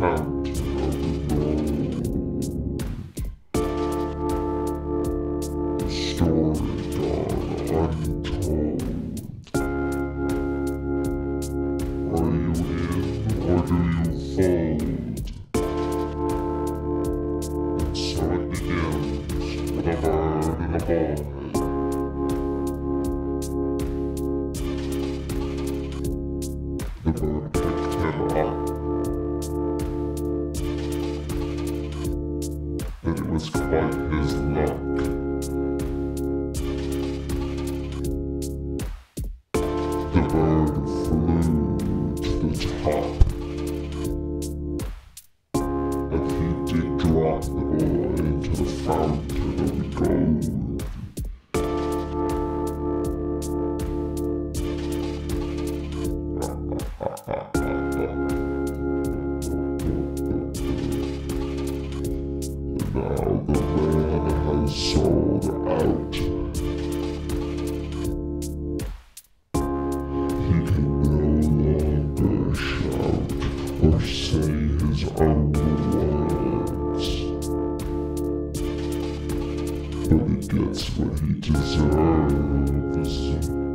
The bird picked him up, but it was quite his luck. The bird flew to the top, and he did drop the boy into the fountain of gold. Now the man has sold out. He can no longer shout or say his own words, but he gets what he deserves.